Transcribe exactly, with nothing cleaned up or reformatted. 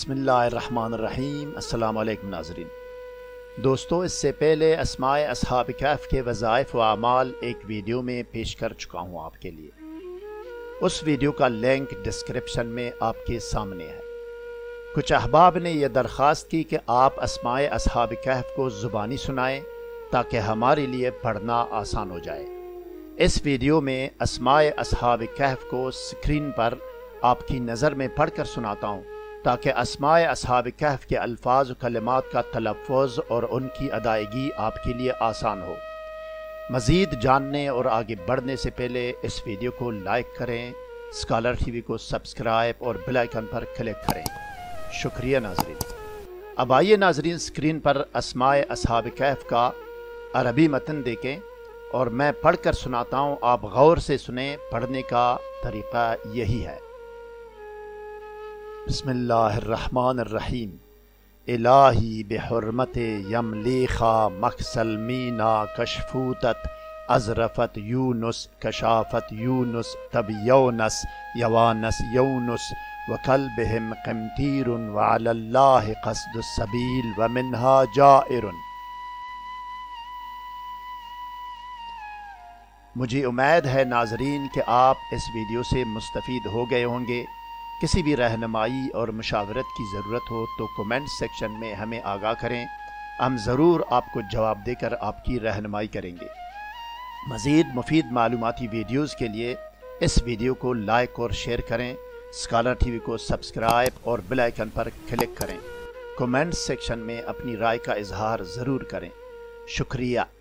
बिस्मिल्लाहिर्रहमानिर्रहीम। अस्सलाम वालेकुम नाज़रीन। दोस्तों, इससे पहले अस्माए असहाब कहफ के वज़ाइफ व अमाल एक वीडियो में पेश कर चुका हूँ आपके लिए। उस वीडियो का लिंक डिस्क्रिप्शन में आपके सामने है। कुछ अहबाब ने यह दरख्वास्त की कि आप अस्माए असहाब कहफ को ज़ुबानी सुनाएं ताकि हमारे लिए पढ़ना आसान हो जाए। इस वीडियो में अस्माए असहाब कहफ को स्क्रीन पर आपकी नज़र में पढ़ कर सुनाता हूँ ताकि अस्माए असहाब कहफ के अल्फाज व कलिमात का तलफ़्फ़ुज़ और उनकी अदायगी आपके लिए आसान हो। मज़ीद जानने और आगे बढ़ने से पहले इस वीडियो को लाइक करें, स्कॉलर टीवी को सब्सक्राइब और बेल आइकन पर क्लिक करें। शुक्रिया नाज़रीन। अब आइए नाज़रीन, स्क्रीन पर अस्माए असहाब कहफ का अरबी मतन देखें और मैं पढ़ कर सुनाता हूँ। आप गौर से सुने। पढ़ने का तरीक़ा यही है। बिस्मिल्लाहिर्रहमानिर्रहीम। इलाही बिहुर्मते यमलीखा मकसलमीना कशफूतत अज़रफ़त यूनुस कशाफ़त यूनुस तब यौनस यवानस यौनुस वकल्बिहिम क़िमतीरुन व अलल्लाहि क़स्दुस सबील व मिन्हा जाइरुन। मुझे उम्मीद है नाज़रीन कि आप इस वीडियो से मुस्तफ़ीद हो गए होंगे। किसी भी रहनुमाई और मुशावरत की ज़रूरत हो तो कमेंट सेक्शन में हमें आगाह करें। हम ज़रूर आपको जवाब देकर आपकी रहनुमाई करेंगे। मज़ीद मुफीद मालूमाती वीडियोज़ के लिए इस वीडियो को लाइक और शेयर करें। स्कॉलर टीवी को सब्सक्राइब और बेल आइकन पर क्लिक करें। कमेंट सेक्शन में अपनी राय का इजहार ज़रूर करें। शुक्रिया।